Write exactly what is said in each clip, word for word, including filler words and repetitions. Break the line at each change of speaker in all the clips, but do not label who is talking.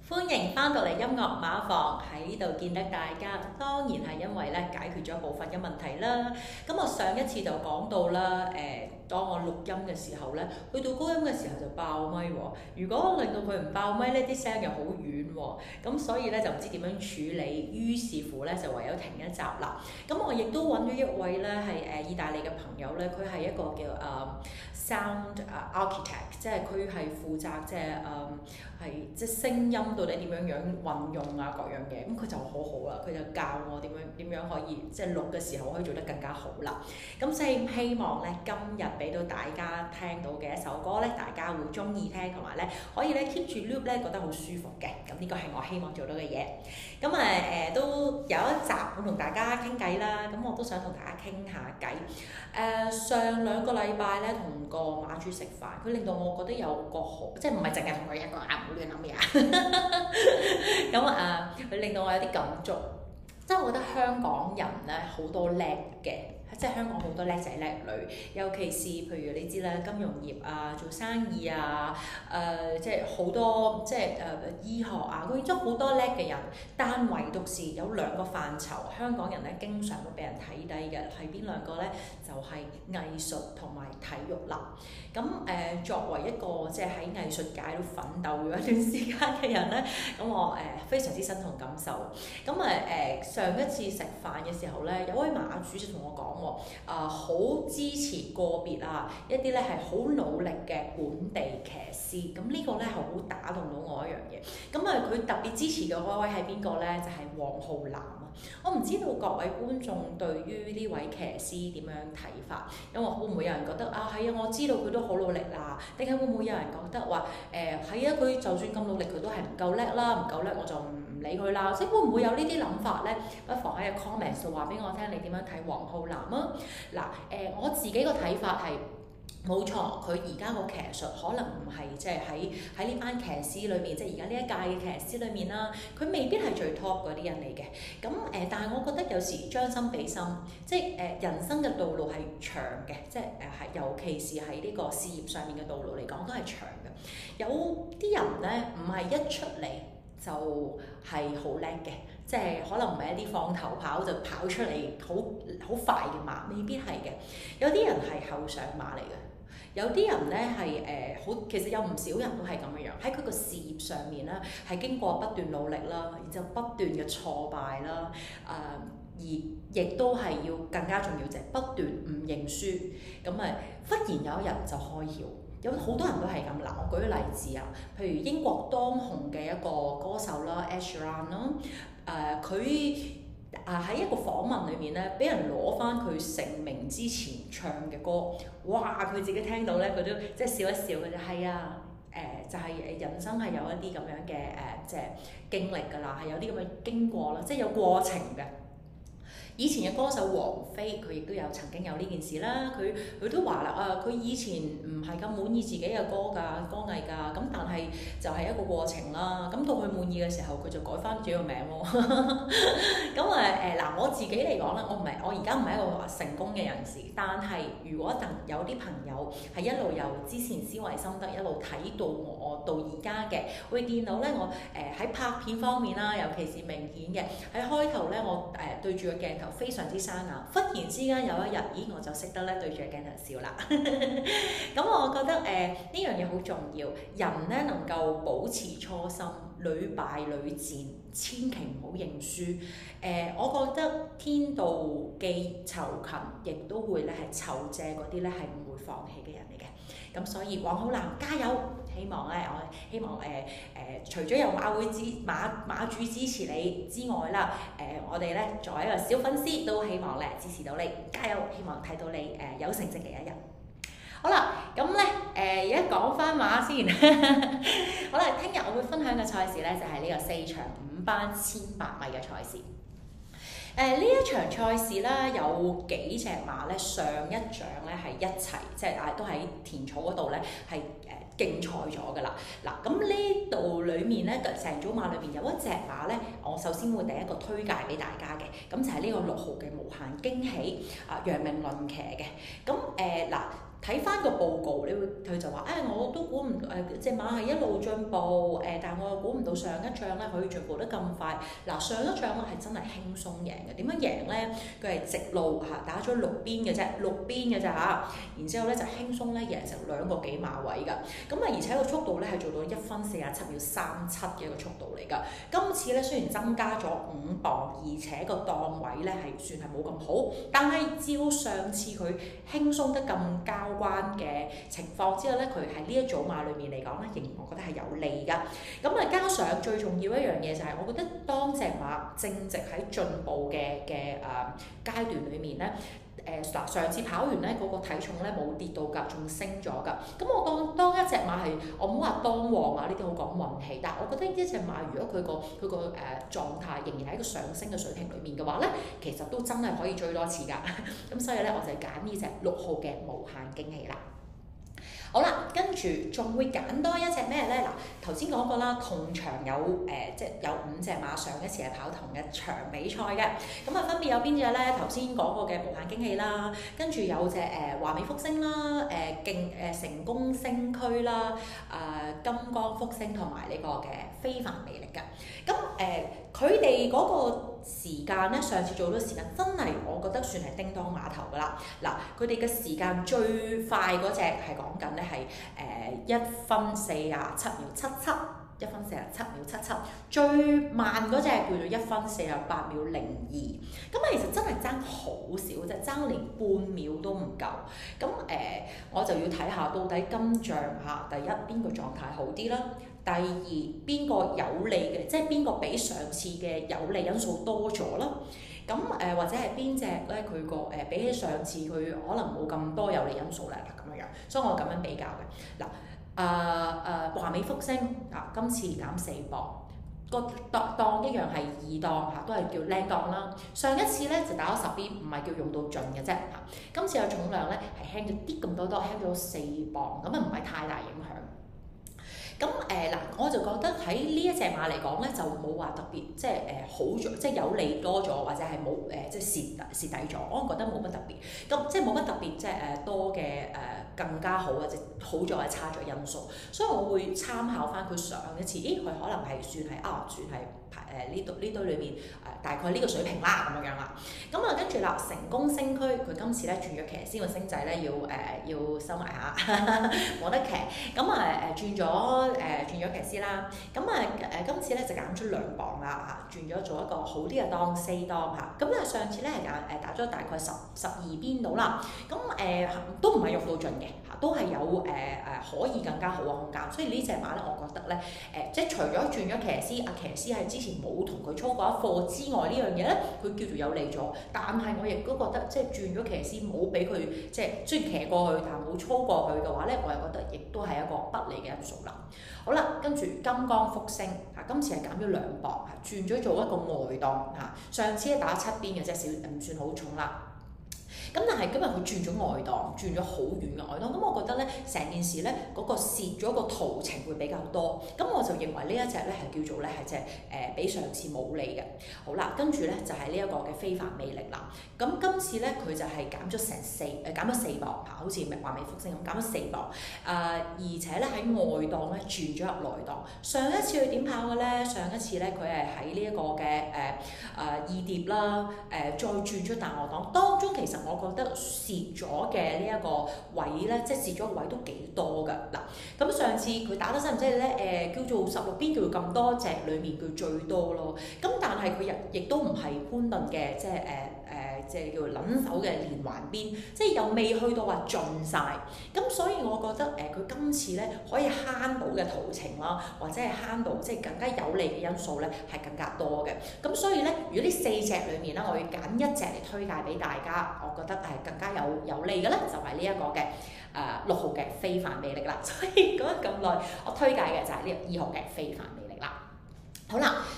歡迎翻到嚟音樂馬房，喺度見得大家，當然係因為咧解決咗部分嘅問題啦。咁我上一次就講到啦，誒、呃，當我錄音嘅時候咧，去到高音嘅時候就爆咪喎。如果令到佢唔爆咪咧，啲聲又好遠喎，咁所以咧就唔知點樣處理，於是乎咧就唯有停一集啦。咁我亦都揾咗一位咧係誒意大利嘅朋友咧，佢係一個叫誒、呃、sound architect， 即係佢係負責即係誒係即係聲音到底點樣樣運用啊各樣嘢，咁佢就好好啦，佢就教我點樣點樣可以即係錄嘅時候可以做得更加好啦。咁所以希望咧今日俾到大家聽到嘅一首歌咧，大家會中意聽，同埋咧可以咧 keep 住 loop 咧覺得好舒服嘅。咁呢個係我希望做到嘅嘢。咁啊誒都有一集會同大家傾偈啦，咁我都想同大家傾下偈。誒、呃、上兩個禮拜咧同個馬主食飯，佢令到我覺得有個好，即係唔係淨係同佢一個啊，唔好亂諗嘢。咁啊，佢令到我有啲感觸，即係我覺得香港人咧好多叻嘅。即係香港好多叻仔叻女，尤其是譬如你知啦，金融業啊，做生意啊，誒、呃、即係好多即係誒、呃、醫學啊，佢都好多叻嘅人，但唯獨是有兩個範疇，香港人咧經常會俾人睇低嘅，係邊兩個咧？就係、是、藝術同埋體育啦。咁誒、呃、作為一個即係喺藝術界都奮鬥咗一段時間嘅人咧，咁我誒、呃、非常之身同感受。咁啊誒上一次食飯嘅時候咧，有位馬主就同我講喎，啊好支持個別啊一啲咧係好努力嘅本地騎師，咁呢個咧係好打動到我一樣嘢。咁啊佢特別支持嘅嗰位係邊個咧？就係、是、黃浩南啊！我唔知道各位觀眾對於呢位騎師點樣睇法，因為會唔會有人覺得啊係啊，我知道佢都好努力啦，定係會唔會有人覺得話誒係啊，佢就算咁努力佢都係唔夠叻啦，唔夠叻我就唔唔理佢啦，即係會唔會有呢啲諗法咧？不妨喺個 comment 度話俾我聽，你點樣睇黃浩南啊？嗱誒、呃，我自己個睇法係。冇錯，佢而家個騎術可能唔係即係喺喺呢班騎師裏面，即係而家呢一屆嘅騎師裏面啦，佢未必係最 top 嗰啲人嚟嘅。咁誒、呃，但係我覺得有時將心比心，即係誒、呃、人生嘅道路係長嘅，即係誒係尤其是喺呢個事業上面嘅道路嚟講都係長嘅。有啲人咧唔係一出嚟就係好叻嘅。即係可能唔係一啲放頭跑就跑出嚟好好快嘅馬，未必係嘅。有啲人係後上馬嚟嘅，有啲人咧係誒好，其實有唔少人都係咁樣樣喺佢個事業上面咧，係經過不斷努力啦，然之後不斷嘅挫敗啦，誒、呃、而亦都係要更加重要就係不斷唔認輸，咁啊忽然有一日就開竅。有好多人都係咁嗱，我舉個例子啊，譬如英國當紅嘅一個歌手啦 Ed Sheeran 啦，誒佢啊喺一個訪問裏面咧，俾人攞翻佢成名之前唱嘅歌，哇！佢自己聽到咧，佢都即係笑一笑，佢就係啊，誒、呃、就係、是、誒人生係有一啲咁樣嘅誒、呃、即係經歷㗎啦，係有啲咁嘅經過啦，即係有過程嘅。以前嘅歌手王菲，佢亦都有曾經有呢件事啦。佢佢都話啦，啊佢以前唔係咁滿意自己嘅歌㗎，歌藝㗎，咁但係就係一個過程啦。咁到佢滿意嘅時候，佢就改翻自己個名喎。咁誒誒嗱，我自己嚟講咧，我唔係我而家唔係一個成功嘅人士，但係如果等有啲朋友係一路由之前思維心得一路睇到我到而家嘅，會見到咧我誒喺、呃、拍片方面啦，尤其是明顯嘅喺開頭咧，我誒、呃、對住個鏡頭非常之生硬，忽然之間有一日，咦我就識得咧對住個鏡頭笑啦。咁我覺得誒呢、呃、樣嘢好重要，人咧能夠保持初心，屢敗屢戰，千祈唔好認輸。誒、呃，我覺得天道既酬勤，亦都會咧係酬謝嗰啲咧係唔會放棄嘅人嚟嘅。咁所以黃浩南加油！希望咧，我希望誒誒、呃呃，除咗有馬會支馬馬主支持你之外啦，誒、呃、我哋咧作為一個小粉絲都希望咧支持到你，加油！希望睇到你誒、呃、有成績嘅一日。好啦，咁咧誒而家講翻馬先。好啦，聽日我會分享嘅賽事咧就係、是、呢個四場五班千八米嘅賽事。誒呢、呃、一場賽事咧有幾隻馬咧上一仗咧係一齊，即係啊都喺田草嗰度咧係誒競賽咗㗎啦。嗱咁呢度裡面咧成組馬裏邊有一隻馬咧，我首先會第一個推介俾大家嘅，咁就係呢個六號嘅無限驚喜啊，楊明倫騎嘅。咁誒嗱。 睇翻個報告，你會佢就話誒、哎，我都估唔誒隻馬係一路進步誒、呃，但係我又估唔到上一仗咧可以進步得咁快。嗱、呃，上一仗咧係真係輕鬆贏嘅。點樣贏咧？佢係直路嚇打咗六邊嘅啫，六邊嘅咋嚇。然之後咧就輕鬆咧贏成兩個幾馬位㗎。咁啊，而且個速度咧係做到一分四十七秒三七嘅一個速度嚟㗎。今次咧雖然增加咗五磅，而且個檔位咧係算係冇咁好，但係照上次佢輕鬆得咁交關嘅情況之後咧，佢喺呢一組馬裏面嚟講咧，仍然我覺得係有利㗎。咁啊，加上最重要一樣嘢就係，我覺得當隻馬正值喺進步嘅嘅誒階段裏面咧。誒嗱、呃，上次跑完咧，嗰、那個體重咧冇跌到㗎，仲升咗㗎。咁我當當一隻馬係，我唔好話當旺啊，呢啲好講運氣。但係我覺得一隻馬如果佢個佢個誒狀態仍然喺一個上升嘅水平裏面嘅話咧，其實都真係可以追多次㗎。咁所以咧，我就揀呢隻六號嘅無限驚喜啦。好啦，跟住仲會揀多一隻咩咧？嗱，頭先講過啦，同場有誒、呃，即係有五隻馬上一次係跑同一場比賽嘅。咁啊，分別有邊隻咧？頭先講過嘅無限驚喜啦，跟住有隻誒華美福星啦，誒勁誒成功星區啦，誒、呃、金光福星同埋呢個嘅非凡魅力嘅。咁誒，佢哋嗰個時間咧，上次做到時間真係我覺得算係叮當碼頭㗎啦。嗱，佢哋嘅時間最快嗰隻係講緊咧係誒一分四十七秒七七，一分四十七秒七七。最慢嗰隻叫做一分四十八秒零二。咁啊，其實真係爭好少啫，爭連半秒都唔夠。咁誒、呃，我就要睇下到底今仗嚇，第一邊個狀態好啲啦。第二，邊個有利嘅，即係邊個比上次嘅有利因素多咗啦？咁誒、呃、或者係邊隻咧？佢個誒比起上次佢可能冇咁多有利因素咧，咁樣樣，所以我咁樣比較嘅。嗱，誒誒華美福星啊，今次減四磅，個檔檔一樣係二檔嚇，都係叫靚檔啦。上一次咧就打咗十邊，唔係叫用到盡嘅啫嚇。今次有重量咧係輕咗啲咁多多，輕咗四磅，咁啊唔係太大影響。咁誒嗱，我就覺得喺呢一隻馬嚟講咧，就冇話特別即係誒、呃、好咗，即係有利多咗，或者係冇誒即係蝕蝕底咗，我覺得冇乜特別。咁即係冇乜特別，即係誒多嘅誒、呃、更加好或者好咗或者差咗因素，所以我會參考翻佢上一次，咦佢可能係算係啊，算係排誒呢度呢堆裏面誒、呃、大概呢個水平啦咁樣樣啦。咁啊跟住啦，成功星區佢今次咧轉咗騎師個星仔咧要誒、呃、要收埋下，冇得騎。咁啊誒轉咗。誒、呃、轉咗騎師啦，咁啊誒今次咧就減咗兩磅啦嚇，轉咗做一個好啲嘅檔四檔嚇，咁啊上次咧係減誒打咗大概十十二邊到啦，咁誒、呃、都唔係用到盡嘅嚇，都係有誒誒、呃、可以更加好嘅空間，所以呢隻馬咧我覺得咧誒、呃、即係除咗轉咗騎師，阿騎師係之前冇同佢操過一課之外呢樣嘢咧，佢叫做有利咗，但係我亦都覺得即係轉咗騎師冇俾佢即係雖然騎過去，但係冇操過去嘅話咧，我又覺得亦都係一個不利嘅因素啦。好啦，跟住金光福星嚇，今次係減咗兩磅嚇，轉咗做一個外檔嚇，上次係打七邊嘅啫，少唔算好重啦。咁但係今日佢轉咗外檔，轉咗好遠嘅外檔，咁我覺得咧成件事咧嗰、那個蝕咗個途程會比較多，咁我就認為呢一隻咧係叫做咧係隻誒比上次冇利嘅。好啦，跟住咧就係呢一個嘅非凡魅力啦。咁今次咧佢就係減咗成四誒減咗四磅嚇，好似華美福星咁減咗四磅。誒、呃、而且咧喺外檔咧轉咗入內檔。上一次佢點跑嘅咧？上一次咧佢係喺呢一個嘅誒誒二疊啦，誒、呃、再轉出大外檔，當中其實我覺得蝕咗嘅呢一個位咧，即係蝕咗個位都幾多㗎嗱。咁上次佢打得犀唔犀利咧？誒、呃、叫做十六邊叫做咁多隻裡面佢最多咯。咁但係佢亦亦都唔係潘頓嘅，即係誒誒即係叫做撚手嘅連環邊，即係又未去到話盡晒。咁所以我覺得誒佢、呃、今次咧可以慳到嘅途程啦，或者係慳到即係更加有利嘅因素咧係更加多嘅。咁所以咧，如果呢四隻裡面咧，我要揀一隻嚟推介俾大家，我覺得係更加有有利嘅咧，就係呢一個嘅誒六號嘅非凡魅力啦。所以講咗咁耐，我推介嘅就係呢個二號嘅非凡魅力啦。好啦，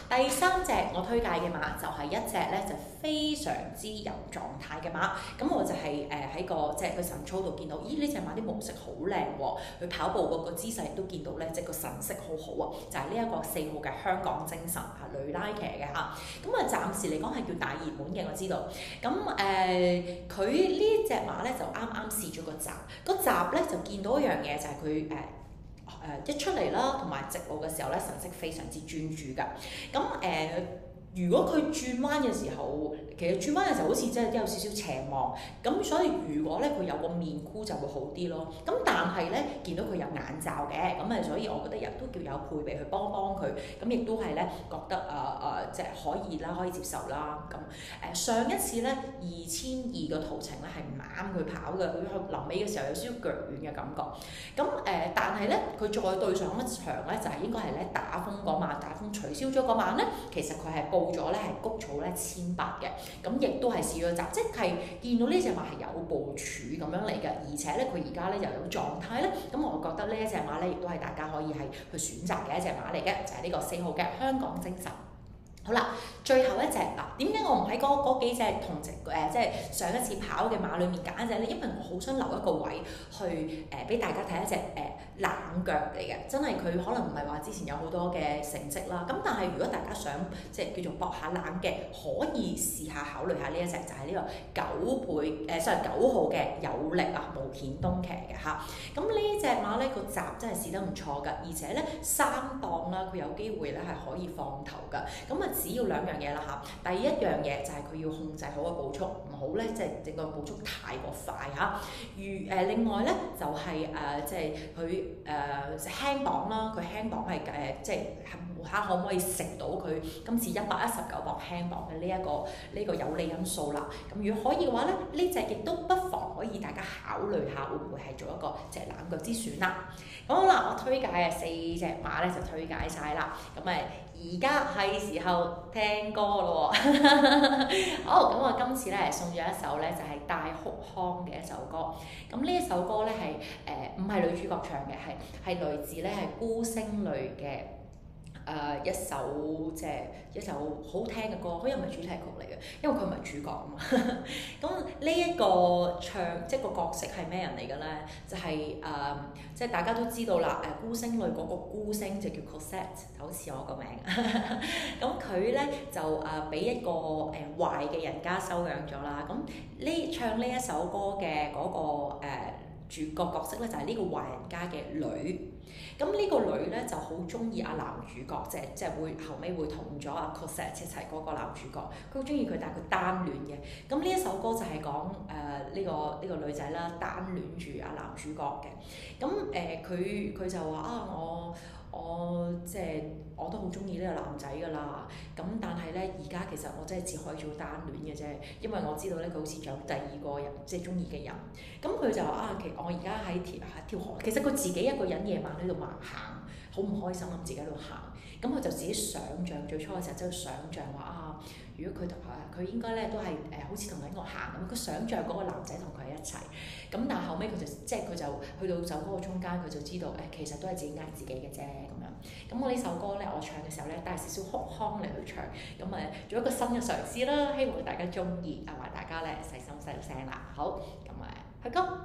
第三隻我推介嘅馬就係一隻咧就非常之有狀態嘅馬，咁我就係誒喺個即係個神操度見到，咦呢隻馬啲毛色好靚喎，佢跑步嗰個姿勢亦都見到咧，即係個神色好好啊，就係呢一個四號嘅香港精神嚇女拉騎嘅嚇，咁啊暫時嚟講係叫大熱門嘅我知道，咁誒佢呢隻馬咧就啱啱試咗個閘，個閘咧就見到一樣嘢就係佢誒。誒一出嚟啦，同埋直路嘅時候咧，神色非常之專注㗎。咁誒、呃，如果佢轉彎嘅時候，其實轉彎嘅時候好似真係都有少少斜望，咁所以如果咧佢有個面箍就會好啲咯。咁但係咧見到佢有眼罩嘅，咁啊所以我覺得亦都叫有配備去幫幫佢，咁亦都係咧覺得誒誒、呃、即係可以啦，可以接受啦。咁誒、呃、上一次咧二千二個途程咧係唔啱佢跑嘅，佢去臨尾嘅時候有少少腳軟嘅感覺。咁誒、呃，但係咧佢再對上一場咧就係、是、應該係咧打風嗰晚，打風取消咗嗰晚咧，其實佢係報咗咧係谷草咧千八嘅。咁亦都係試咗閘，即係見到呢隻馬係有部署咁樣嚟嘅，而且咧佢而家咧又有狀態咧，咁我覺得呢一隻馬咧亦都係大家可以係去選擇嘅一隻馬嚟嘅，就係、是、呢個四號嘅香港精神。好啦，最後一隻嗱，點解我唔喺嗰嗰幾隻同隻誒、呃、即係上一次跑嘅馬裡面揀一隻咧？因為我好想留一個位去誒俾、呃、大家睇一隻誒、呃、冷腳嚟嘅，真係佢可能唔係話之前有好多嘅成績啦。咁但係如果大家想即係叫做搏下冷嘅，可以試下考慮下呢一隻，就係、是、呢個九倍誒，即係九號嘅有力啊，毛顯東騎嘅嚇。咁呢隻馬咧個閘真係試得唔錯㗎，而且咧三檔啦，佢有機會咧係可以放頭㗎。咁啊〜只要兩樣嘢啦嚇，第一樣嘢就係佢要控制好個步速，唔好咧即係整個步速太過快嚇。如誒、呃、另外咧就係誒即係佢誒輕磅啦，佢輕磅係誒即係睇可唔可以食到佢今次一百一十九磅輕磅嘅呢一個呢、呢個有利因素啦。咁如果可以嘅話咧，呢隻亦都不妨可以大家考慮下會唔會係做一個即係冷腳之選啦。咁好啦，我推介嘅四隻馬咧就推介晒啦。咁誒。而家係時候聽歌咯喎，好，咁我今次咧送咗一首咧就係、是、戴哭腔嘅一首歌，咁呢一首歌咧係誒唔係女主角唱嘅，係係來自咧係孤星淚嘅。誒、呃、一首即係一首好聽嘅歌，佢又唔係主題曲嚟嘅，因為佢唔係主角啊嘛。咁呢一個唱即係個角色係咩人嚟嘅咧？就係、是、誒、呃、即係大家都知道啦。誒孤星淚嗰個孤星就叫 Cosette， 好似我個名。咁佢咧就誒俾、呃、一個誒、呃、壞嘅人家收養咗啦。咁呢唱呢一首歌嘅嗰、那個、呃、主角角色咧就係、是、呢個壞人家嘅女。咁呢個女咧就好中意阿男主角，即係即係會後尾會同咗阿 Cosette 一齊嗰個男主角，佢好中意佢，但係佢單戀嘅。咁呢一首歌就係講誒呢個呢、呢個女仔啦，單戀住阿男主角嘅。咁誒佢佢就話啊我。我即係我都好中意呢個男仔㗎啦，咁但係咧而家其實我真係只可以做單戀嘅啫，因為我知道咧佢好似仲有第二個人即係中意嘅人，咁佢就話啊其實我而家喺條條河，其實佢自己一個人夜晚喺度行，好唔開心咁自己喺度行，咁佢就自己想像最初嘅時候真係想像話啊，如果佢同佢應該咧都係誒、呃、好似同緊我行咁，佢想像嗰個男仔同佢一齊，咁但係後尾佢就即係佢就去到走嗰個中間，佢就知道誒、呃、其實都係自己呃自己嘅啫咁樣。咁我呢首歌咧，我唱嘅時候咧帶少少哭腔嚟去唱，咁誒做一個新嘅嘗試啦，希望大家中意，同埋大家咧細心細聲啦。好，咁誒去歌。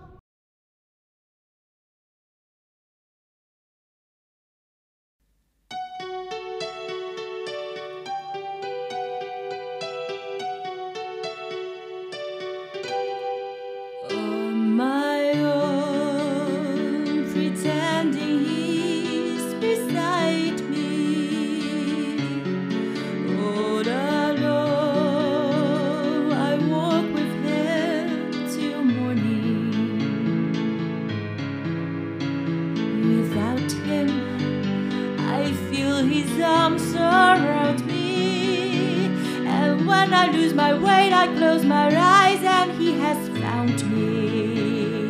I lose my weight, I close my eyes, and he has found me.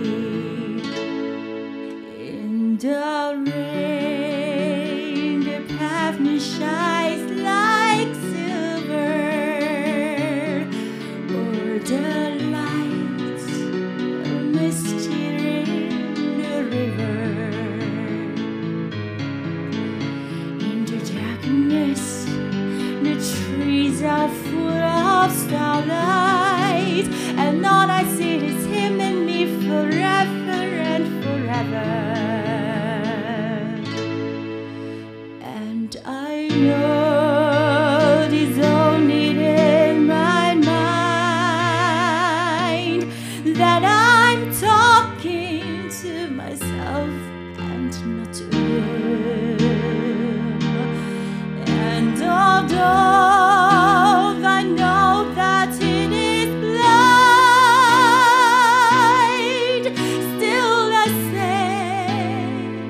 In the rain, the pavement shines like silver, or the lights, misty in the river. In the darkness, Lord is only in my mind, that I'm talking to myself and not to Him. And although I know that it is blind, still I say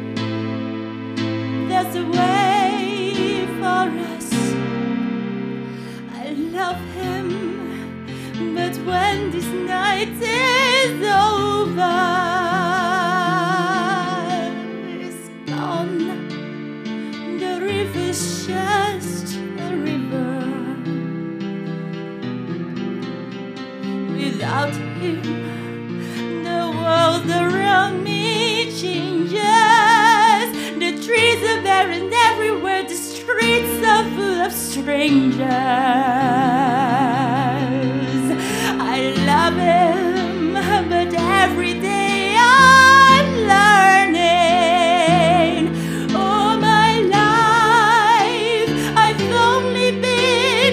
there's a way for us. I love Him, but when this night is over, it's gone. The river's just a river. Without Him, the world around me changes. The trees are barren everywhere, the streets are full of strangers. I love Him, but every day I'm learning. All my life I've only been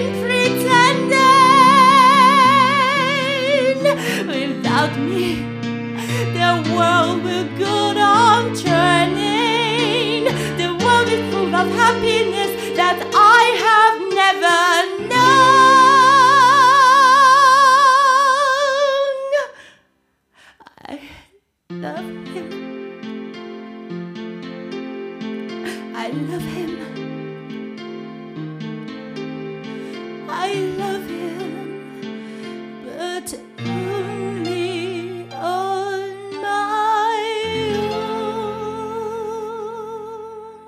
pretending. Without me, the world will go on turning. The world is full of happiness that I have never known. I love Him. I love Him. I love Him, but only on my own.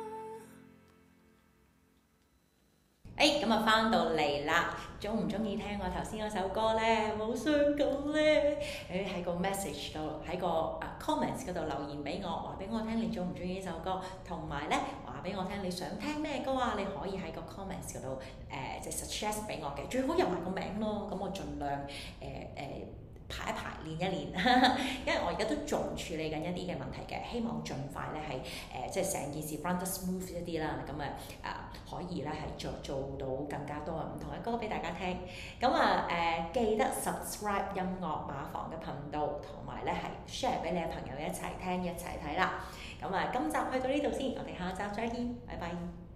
誒咁啊，翻到嚟啦，中唔中意聽我頭先嗰首歌咧？好傷感咧！誒喺個 message 度，喺個啊 comments 嗰度留言俾我，話俾我聽你中唔中意呢首歌，同埋咧話俾我聽你想聽咩歌啊？你可以喺個 comments 嗰度誒即係 suggest 俾我嘅，最好入埋個名咯，咁我盡量誒誒。呃呃排一排練一練，因為我而家都仲處理緊一啲嘅問題嘅，希望盡快咧係誒即係成件事 run 得 smooth 一啲啦，咁啊啊可以咧係做做到更加多唔同嘅歌俾大家聽。咁啊誒記得 subscribe 音樂馬房嘅頻道，同埋咧係 share 俾你嘅朋友一齊聽一齊睇啦。咁啊今集去到呢度先，我哋下集再見，拜拜。